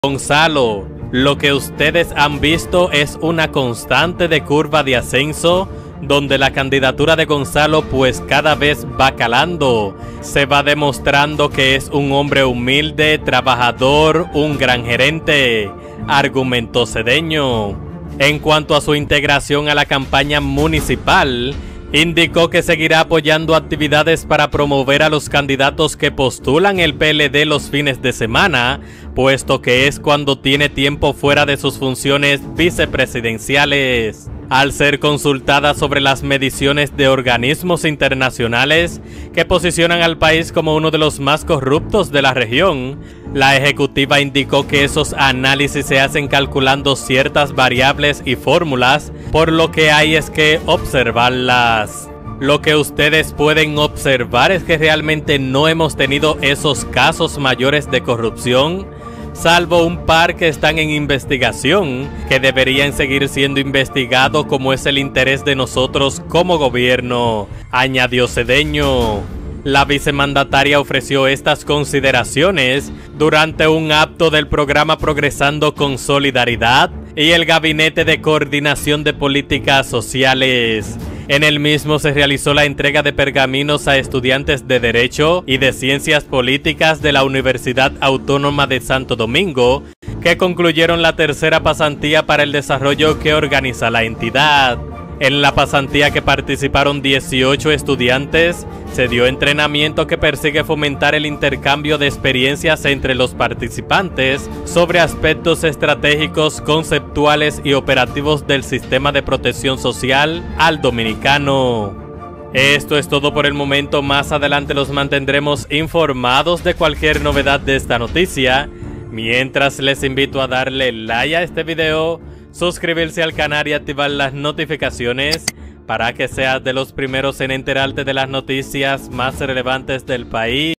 Gonzalo, lo que ustedes han visto es una constante de curva de ascenso, donde la candidatura de Gonzalo pues cada vez va calando. Se va demostrando que es un hombre humilde, trabajador, un gran gerente, argumentó Cedeño. En cuanto a su integración a la campaña municipal, indicó que seguirá apoyando actividades para promover a los candidatos que postulan el PLD los fines de semana, puesto que es cuando tiene tiempo fuera de sus funciones vicepresidenciales. Al ser consultada sobre las mediciones de organismos internacionales que posicionan al país como uno de los más corruptos de la región, la ejecutiva indicó que esos análisis se hacen calculando ciertas variables y fórmulas, por lo que hay es que observarlas. Lo que ustedes pueden observar es que realmente no hemos tenido esos casos mayores de corrupción, salvo un par que están en investigación, que deberían seguir siendo investigados como es el interés de nosotros como gobierno, añadió Cedeño. La vicemandataria ofreció estas consideraciones durante un acto del programa Progresando con Solidaridad y el Gabinete de Coordinación de Políticas Sociales. En el mismo se realizó la entrega de pergaminos a estudiantes de Derecho y de Ciencias Políticas de la Universidad Autónoma de Santo Domingo, que concluyeron la tercera pasantía para el desarrollo que organiza la entidad. En la pasantía que participaron 18 estudiantes, se dio entrenamiento que persigue fomentar el intercambio de experiencias entre los participantes sobre aspectos estratégicos, conceptuales y operativos del sistema de protección social al dominicano. Esto es todo por el momento. Más adelante los mantendremos informados de cualquier novedad de esta noticia. Mientras, les invito a darle like a este video, suscribirse al canal y activar las notificaciones para que seas de los primeros en enterarte de las noticias más relevantes del país.